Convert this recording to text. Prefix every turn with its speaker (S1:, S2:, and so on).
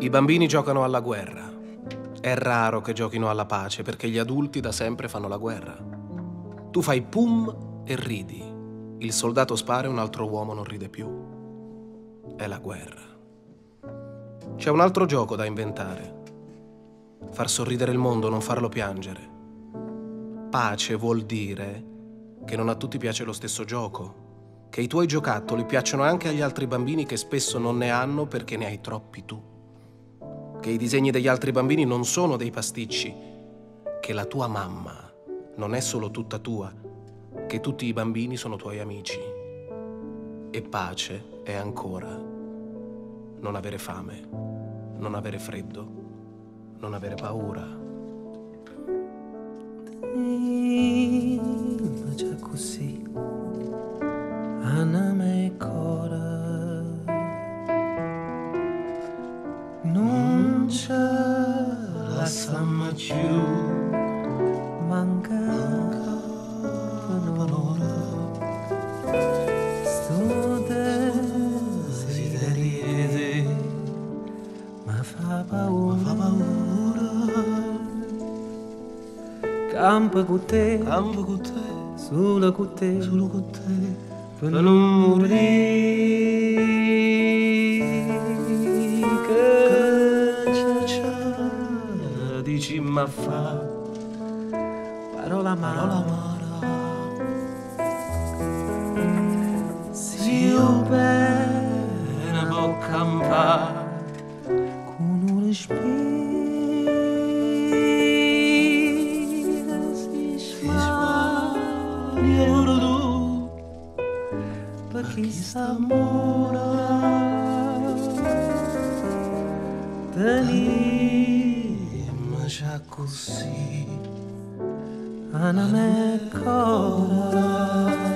S1: I bambini giocano alla guerra. È raro che giochino alla pace perché gli adulti da sempre fanno la guerra. Tu fai pum e ridi. Il soldato spara e un altro uomo non ride più. È la guerra. C'è un altro gioco da inventare. Far sorridere il mondo, non farlo piangere. Pace vuol dire che non a tutti piace lo stesso gioco, che i tuoi giocattoli piacciono anche agli altri bambini che spesso non ne hanno perché ne hai troppi tu, che i disegni degli altri bambini non sono dei pasticci, che la tua mamma non è solo tutta tua, che tutti i bambini sono tuoi amici. E pace è ancora non avere fame, non avere freddo, non avere paura.
S2: Ma già così anima e cora non c'è la samma più manca un'ora sto desiderio ma fa paura campa con te, solo con te, per non morire, che c'è, dici ma fa, parola amara, se io bene può campare, con un respiro, chi s'amora tenim già così anima e cora